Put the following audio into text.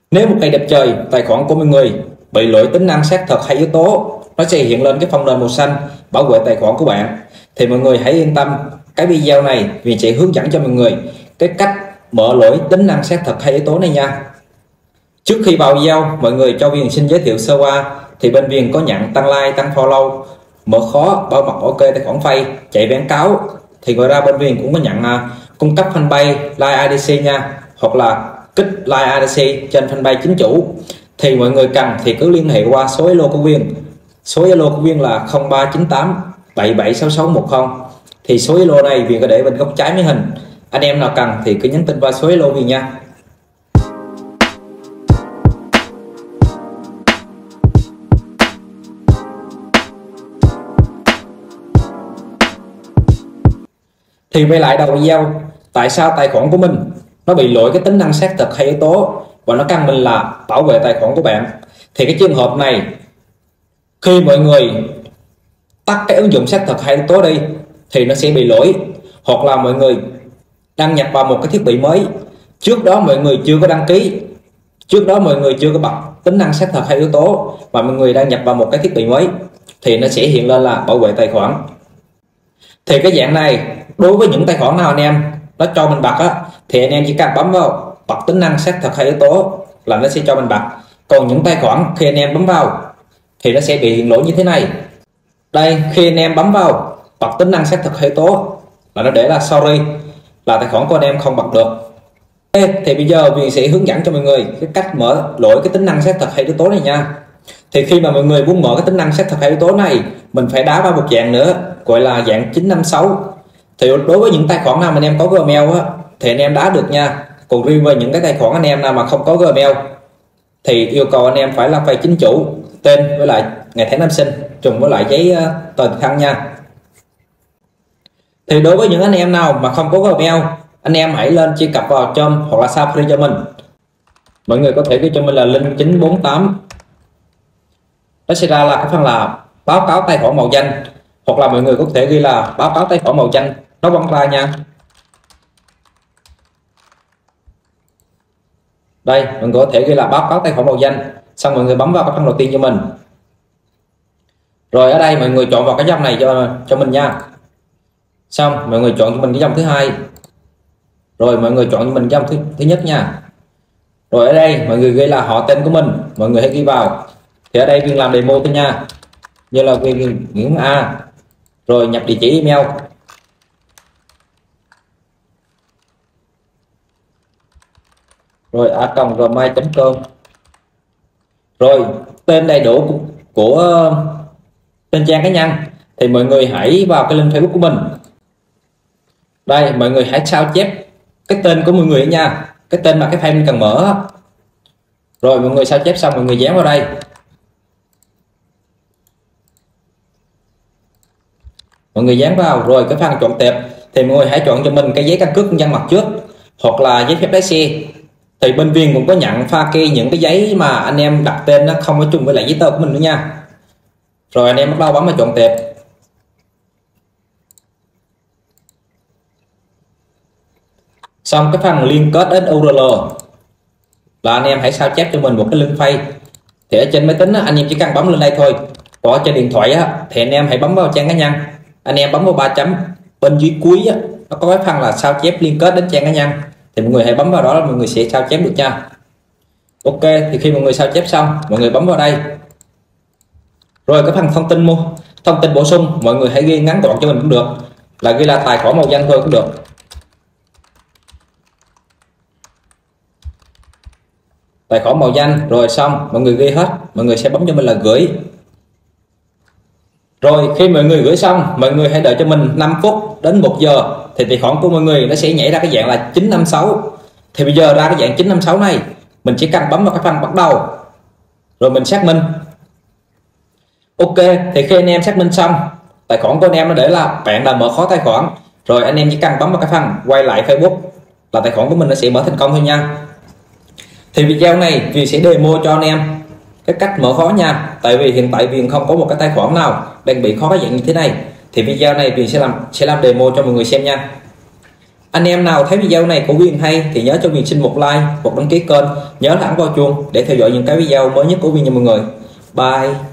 Nếu một ngày đẹp trời tài khoản của mọi người bị lỗi tính năng xác thực hay yếu tố, nó sẽ hiện lên cái phông nền màu xanh bảo vệ tài khoản của bạn, thì mọi người hãy yên tâm, cái video này mình sẽ hướng dẫn cho mọi người cái cách mở lỗi tính năng xác thực hay yếu tố này nha. Trước khi vào video, mọi người cho Viên xin giới thiệu sơ qua thì bên Viên có nhận tăng like, tăng follow, mở khó, bảo mật ok tài khoản Face, chạy quảng cáo. Thì ngoài ra bên Viên cũng có nhận cung cấp fanpage like IDC nha, hoặc là kích like IDC trên fanpage chính chủ. Thì mọi người cần thì cứ liên hệ qua số Zalo của Viên. Số Zalo của Viên là 0398 776610. Thì số Zalo này Viên có để bên góc trái màn hình. Anh em nào cần thì cứ nhắn tin qua số Zalo Viên nha. Thì quay lại đầu video, tại sao tài khoản của mình nó bị lỗi cái tính năng xác thực hay yếu tố và nó cần mình là bảo vệ tài khoản của bạn. Thì cái trường hợp này, khi mọi người tắt cái ứng dụng xác thực hay yếu tố đi thì nó sẽ bị lỗi, hoặc là mọi người đăng nhập vào một cái thiết bị mới, trước đó mọi người chưa có đăng ký, trước đó mọi người chưa có bật tính năng xác thực hay yếu tố, và mọi người đăng nhập vào một cái thiết bị mới thì nó sẽ hiện lên là bảo vệ tài khoản. Thì cái dạng này đối với những tài khoản nào anh em nó cho mình bật á, thì anh em chỉ cần bấm vào bật tính năng xác thực hay yếu tố là nó sẽ cho mình bật. Còn những tài khoản khi anh em bấm vào thì nó sẽ bị hiện lỗi như thế này. Đây, khi anh em bấm vào bật tính năng xác thực hay yếu tố là nó để là sorry, là tài khoản của anh em không bật được. Thì bây giờ mình sẽ hướng dẫn cho mọi người cái cách mở lỗi cái tính năng xác thực hay yếu tố này nha. Thì khi mà mọi người muốn mở cái tính năng xác thực hay yếu tố này, mình phải đá vào một dạng nữa gọi là dạng 956. Thì đối với những tài khoản nào mà anh em có Gmail á thì anh em đá được nha. Còn riêng với những cái tài khoản anh em nào mà không có Gmail thì yêu cầu anh em phải là file chính chủ, tên với lại ngày tháng năm sinh trùng với lại giấy tờ tùy thân nha. Thì đối với những anh em nào mà không có Gmail, anh em hãy lên truy cập vào Chrome hoặc là Safari cho mình. Mọi người có thể ghi cho mình là link 948. Nó sẽ ra là cái phần là báo cáo tài khoản màu xanh, hoặc là mọi người có thể ghi là báo cáo tài khoản màu xanh, nó vẫn ra nha. Đây, mình có thể ghi là báo cáo tài khoản màu xanh, xong mọi người bấm vào cái phần đầu tiên cho mình. Rồi ở đây mọi người chọn vào cái dòng này cho mình nha. Xong mọi người chọn cho mình cái dòng thứ hai. Rồi mọi người chọn cho mình cái dòng thứ nhất nha. Rồi ở đây mọi người ghi là họ tên của mình, mọi người hãy ghi vào. Thì ở đây Viên làm demo thôi nha, như là Viên Nguyễn A, rồi nhập địa chỉ email, rồi a.gmail.com, rồi tên đầy đủ của tên trang cá nhân thì mọi người hãy vào cái link Facebook của mình. Đây, mọi người hãy sao chép cái tên của mọi người nha, cái tên mà cái file mình cần mở. Rồi mọi người sao chép xong mọi người dán vào đây. Mọi người dán vào, rồi cái phần chọn tệp thì mọi người hãy chọn cho mình cái giấy căn cước công dân mặt trước hoặc là giấy phép lái xe. Thì bên Viên cũng có nhận pha kê những cái giấy mà anh em đặt tên nó không có chung với lại giấy tờ của mình nữa nha. Rồi anh em bắt đầu bấm vào chọn tệp. Xong cái phần liên kết đến URL là anh em hãy sao chép cho mình một cái link file. Thì ở trên máy tính anh em chỉ cần bấm lên đây thôi. Còn ở trên điện thoại thì anh em hãy bấm vào trang cá nhân, anh em bấm vào 3 chấm bên dưới cuối nó có cái phần là sao chép liên kết đến trang cá nhân, thì mọi người hãy bấm vào đó là mọi người sẽ sao chép được nha. Ok, thì khi mọi người sao chép xong mọi người bấm vào đây. Rồi cái phần thông tin bổ sung mọi người hãy ghi ngắn gọn cho mình cũng được, là ghi là tài khoản màu xanh thôi cũng được. Tài khoản màu xanh rồi xong mọi người ghi hết, mọi người sẽ bấm cho mình là gửi. Rồi khi mọi người gửi xong mọi người hãy đợi cho mình 5 phút đến 1 giờ thì tài khoản của mọi người nó sẽ nhảy ra cái dạng là 956. Thì bây giờ ra cái dạng 956 này mình chỉ cần bấm vào cái phần bắt đầu rồi mình xác minh. Ok, thì khi anh em xác minh xong tài khoản của anh em nó để là bạn đã mở khóa tài khoản, rồi anh em chỉ cần bấm vào cái phần quay lại Facebook là tài khoản của mình nó sẽ mở thành công thôi nha. Thì video này Viên sẽ demo cho anh em cái cách mở khóa nha, tại vì hiện tại Viên không có một cái tài khoản nào đang bị khó dạng như thế này. Thì video này Viên sẽ làm demo cho mọi người xem nha. Anh em nào thấy video này của Viên hay thì nhớ cho Viên xin một like, một đăng ký kênh, nhớ thẳng vào chuông để theo dõi những cái video mới nhất của Viên nha mọi người. Bye.